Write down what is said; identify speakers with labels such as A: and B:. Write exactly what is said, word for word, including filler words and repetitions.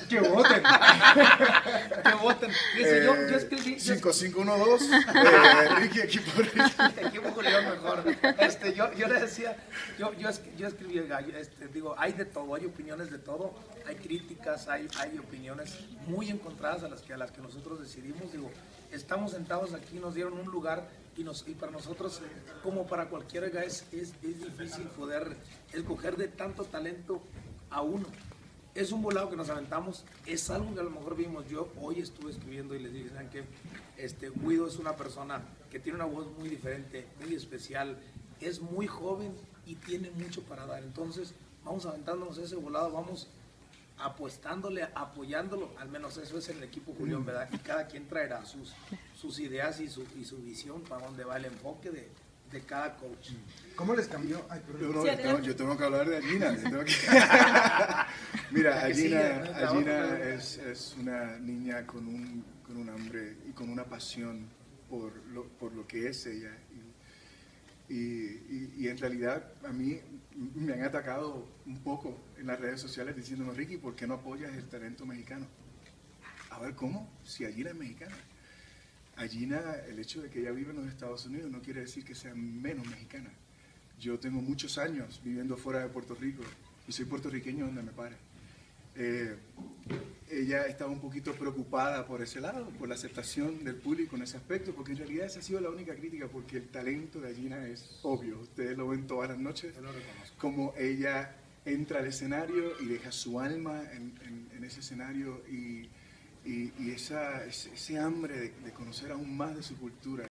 A: Que voten.
B: Que voten. Dice,
C: Eh,
B: yo, yo escribí... yo
C: cinco cinco uno dos, eh, Ricky, equipo Ricky.
B: Equipo Julián mejor. Este, yo, yo le decía, yo, yo, es- yo escribí el gallo, este, digo, hay de todo, hay opiniones de todo, hay críticas, hay, hay opiniones muy encontradas a las que a las que nosotros decidimos. Digo, estamos sentados aquí, nos dieron un lugar y, nos, y para nosotros, como para cualquiera, es, es, es difícil poder escoger de tanto talento a uno. Es un volado que nos aventamos, es algo que a lo mejor vimos. Yo hoy estuve escribiendo y les dije, ¿saben qué? Este, Guido es una persona que tiene una voz muy diferente, muy especial, es muy joven y tiene mucho para dar. Entonces, vamos aventándonos ese volado, vamos apostándole, apoyándolo, al menos eso es en el equipo Julián, ¿verdad? Y cada quien traerá sus, sus ideas y su, y su visión para dónde va el enfoque de, de cada coach.
A: ¿Cómo les cambió? Ay,
C: Yo,
A: perdón.
C: no,
D: Sí,
C: yo, tengo,
D: adelante.
C: yo tengo que hablar de Gina. yo tengo que- Mira,
B: Que sigue,
C: Gina,
B: ¿no?
C: Gina es, es una niña con un, con un hambre y con una pasión por lo, por lo que es ella. Y, y, y, y en realidad a mí me han atacado un poco en las redes sociales diciéndome, Ricky, ¿por qué no apoyas el talento mexicano? A ver, ¿cómo? Si Gina es mexicana. A Gina, el hecho de que ella vive en los Estados Unidos no quiere decir que sea menos mexicana. Yo tengo muchos años viviendo fuera de Puerto Rico y soy puertorriqueño donde me pare. Eh, ella estaba un poquito preocupada por ese lado, por la aceptación del público en ese aspecto, porque en realidad esa ha sido la única crítica, porque el talento de Gina es obvio. Ustedes lo ven todas las noches,
B: Yo lo reconozco.
C: como ella entra al escenario y deja su alma en, en- en ese escenario y, y- y esa, ese, ese hambre de, de conocer aún más de su cultura.